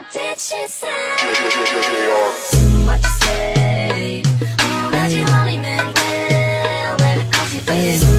did she say? What you say? That you only meant well, baby, 'cause you did.